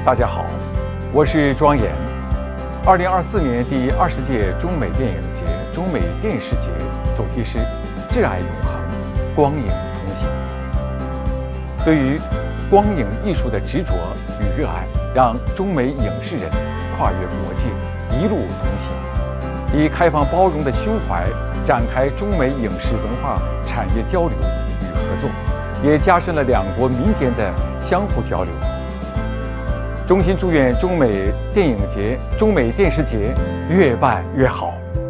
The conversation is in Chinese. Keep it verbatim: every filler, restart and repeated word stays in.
大家好，我是庄严。二零二四年第二十届中美电影节、中美电视节主题是“挚爱永恒，光影同行”。对于光影艺术的执着与热爱，让中美影视人跨越国界，一路同行，以开放包容的胸怀展开中美影视文化产业交流与合作，也加深了两国民间的相互交流。衷心祝愿中美电影节、中美电视节越办越好。